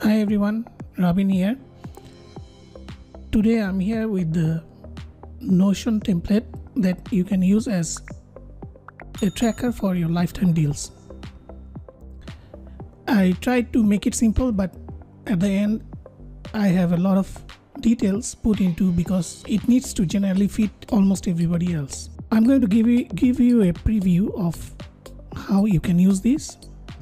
Hi everyone, Robin here. Today I'm here with the Notion template that you can use as a tracker for your lifetime deals. I tried to make it simple, but at the end I have a lot of details put into because it needs to generally fit almost everybody else. I'm going to give you a preview of how you can use this.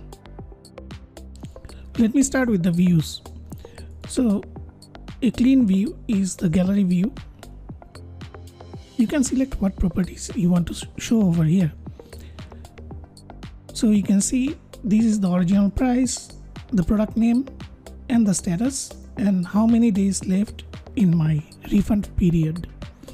Let me start with the views. So a clean view is the gallery view. You can select what properties you want to show over here. So you can see this is the original price, the product name and the status, and how many days left in my refund period.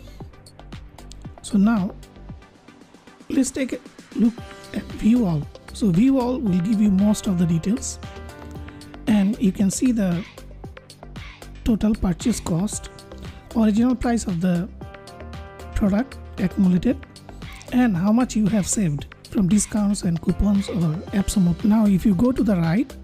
So now let's take a look at view all. So view all will give you most of the details, and you can see the total purchase cost, original price of the product accumulated, and how much you have saved from discounts and coupons or AppSumo. Now if you go to the right,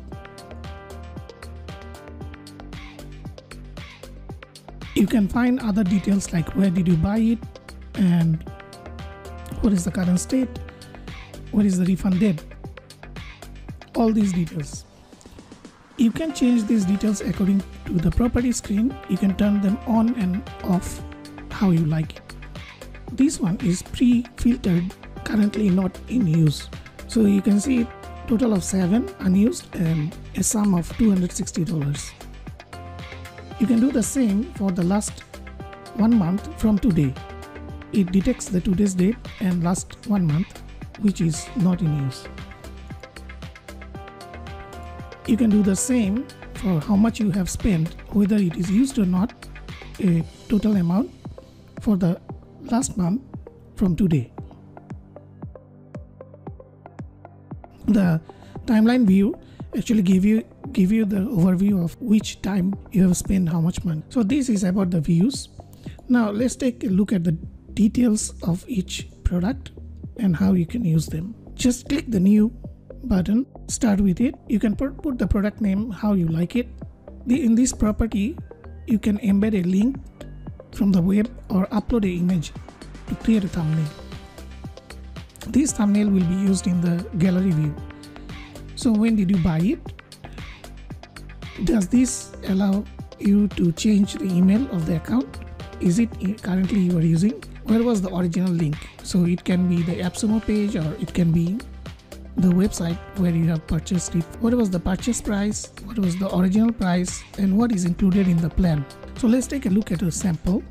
you can find other details like where did you buy it and what is the current state, what is the refund date, all these details. You can change these details according to the property screen. You can turn them on and off how you like it. This one is pre-filtered, currently not in use. So you can see total of 7 unused and a sum of $260. You can do the same for the last 1 month from today. It detects the today's date and last 1 month which is not in use. You can do the same for how much you have spent, whether it is used or not, a total amount for the last month from today. The timeline view actually give you the overview of which time you have spent how much money. So this is about the views. Now let's take a look at the details of each product and how you can use them. Just click the new button, start with it. You can put the product name how you like it. In this property you can embed a link from the web or upload an image to create a thumbnail. This thumbnail will be used in the gallery view. So when did you buy it? Does this allow you to change the email of the account? Is it currently you are using? Where was the original link? So it can be the AppSumo page or it can be the website where you have purchased it. What was the purchase price? What was the original price? And what is included in the plan? So let's take a look at a sample.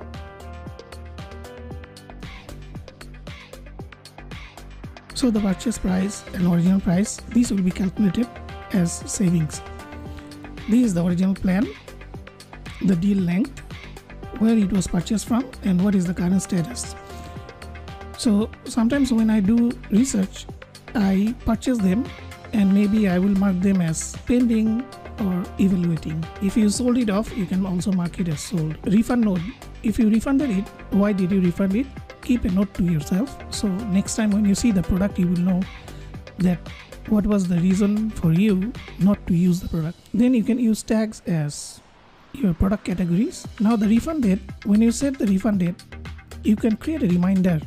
So the purchase price and original price, these will be calculated as savings. This is the original plan, the deal length, where it was purchased from, and what is the current status. So sometimes when I do research, I purchase them and maybe I will mark them as pending or evaluating. If you sold it off, you can also mark it as sold. Refund note. If you refunded it, why did you refund it? Keep a note to yourself. So next time when you see the product, you will know that what was the reason for you not to use the product. Then you can use tags as your product categories. Now the refund date, when you set the refund date, you can create a reminder.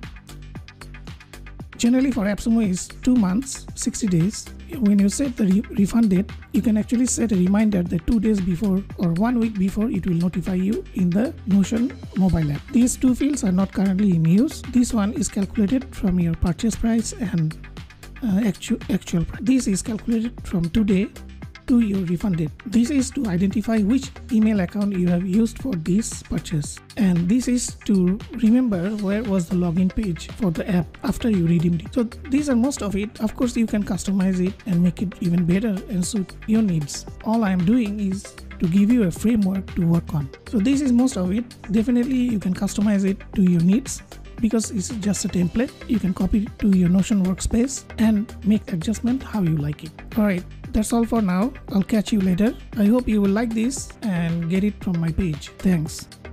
Generally for AppSumo is 2 months, 60 days. When you set the refund date, you can actually set a reminder that 2 days before or 1 week before it will notify you in the Notion mobile app. These two fields are not currently in use. This one is calculated from your purchase price and actual price. This is calculated from today to your refund date. This is to identify which email account you have used for this purchase, and this is to remember where was the login page for the app after you redeemed it. So these are most of it. Of course you can customize it and make it even better and suit your needs. All I am doing is to give you a framework to work on. So this is most of it. Definitely you can customize it to your needs because it's just a template. You can copy it to your Notion Workspace and make adjustment how you like it. Alright, that's all for now. I'll catch you later. I hope you will like this and get it from my page. Thanks.